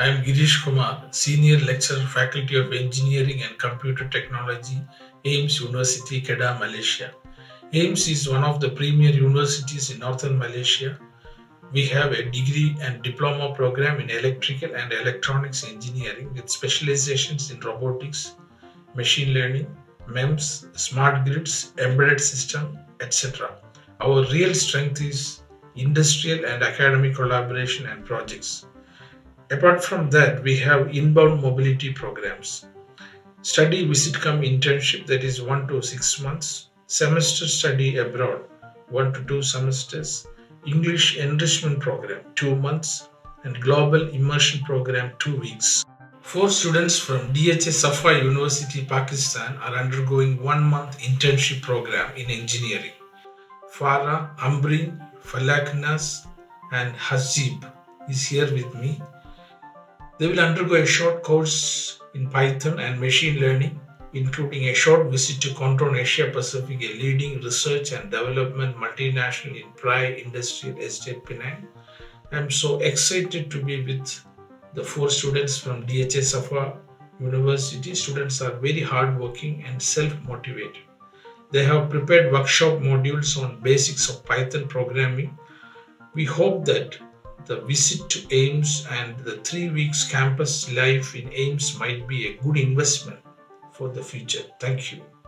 I am Girish Kumar, Senior Lecturer, Faculty of Engineering and Computer Technology, AIMS University, Kedah, Malaysia. AIMS is one of the premier universities in northern Malaysia. We have a degree and diploma program in electrical and electronics engineering with specializations in robotics, machine learning, MEMS, smart grids, embedded system, etc. Our real strength is industrial and academic collaboration and projects. Apart from that, we have inbound mobility programs. Study visit come internship, that is 1 to 6 months. Semester study abroad, 1 to 2 semesters. English enrichment program, 2 months. And global immersion program, 2 weeks. 4 students from DHA Safa University, Pakistan are undergoing 1 month internship program in engineering. Farah, Ambreen, Falaknas and Hazib is here with me. They will undergo a short course in Python and machine learning, including a short visit to Kontron Asia Pacific, a leading research and development multinational in Prai Industrial Estate, Penang. I am so excited to be with the 4 students from DHA Safa University. Students are very hardworking and self-motivated. They have prepared workshop modules on basics of Python programming. We hope that the visit to AIMS and the 3 weeks campus life in AIMS might be a good investment for the future. Thank you.